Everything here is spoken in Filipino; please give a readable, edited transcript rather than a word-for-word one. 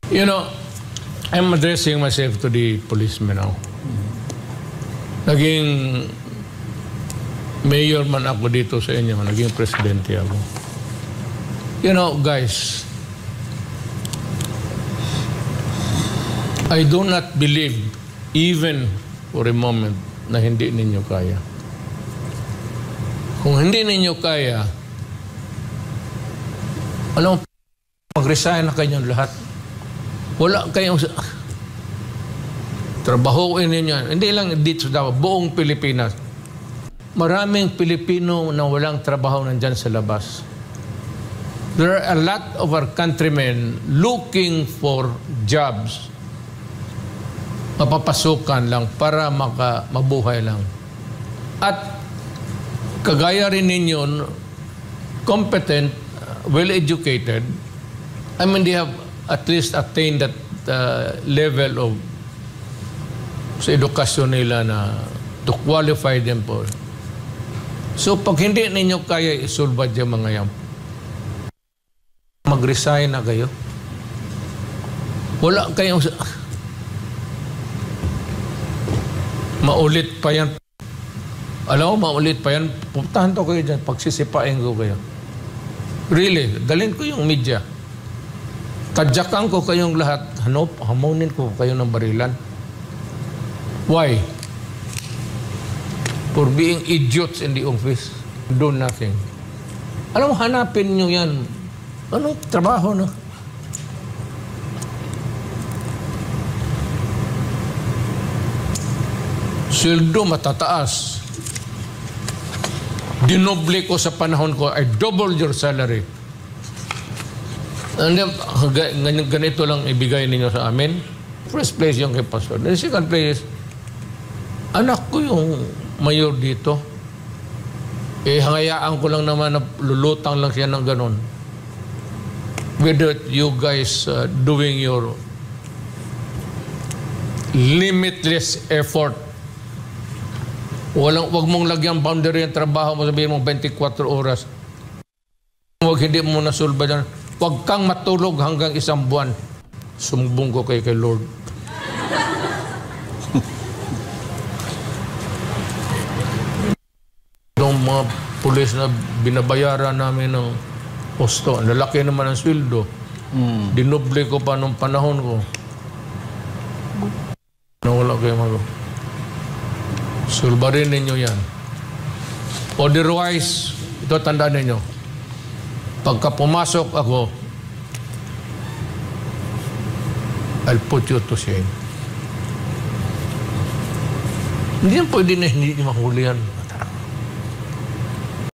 You know, I'm addressing myself to the policemen now. Naging mayor man ako dito sa inyo, naging presidente ako. You know, guys, I do not believe even for a moment na hindi ninyo kaya. Kung hindi ninyo kaya, alam mo, mag-resign na kayong lahat. Wala kayong trabahoin ninyo. Hindi lang dito sa Davao, buong Pilipinas. Maraming Pilipino na walang trabaho nandyan sa labas. There are a lot of our countrymen looking for jobs. Mapapasukan lang para mabuhay lang. At kagaya rin ninyo, competent, well-educated, I mean, they have at least attained that level of sa edukasyon nila na to qualify them for. So, pag hindi ninyo kaya isulbad yung mga yan, mag-resign na kayo. Wala kayong maulit pa yan. Alam mo, maulit pa yan. Puntahan to kayo dyan. Pagsisipain ko kayo. Really, dalhin ko yung media. Tadyakan ko kayong lahat. Hamunin ko kayo ng barilan. Why? For being idiots in the office. Do nothing. Alam mo, hanapin nyo yan. Anong trabaho na? Sweldo matataas. Dinoble ko sa panahon ko, I double your salary. And then, ganito lang ibigay ninyo sa amin. First place yung kay Pastor. The second place, anak ko yung mayor dito. Hangayaan ko lang naman na lulutang lang siya ng ganon. Without you guys doing your limitless effort. Wag mong lagyan boundary ang trabaho mo, sabihin mo 24 oras. Huwag hindi mo nasulba dyan. Huwag kang matulog hanggang 1 buwan. Sumbong ko kay Lord. Yung mga pulis na binabayaran namin ng posto, ang lalaki naman ang sweldo. Dinoble ko pa nung panahon ko. Nawala kayo mag- Sulbarin ninyo yan. Otherwise, ito tandaan ninyo. Pagka pumasok ako, I'll put you to shame. Hindi yan pwede na hindi mahuli yan.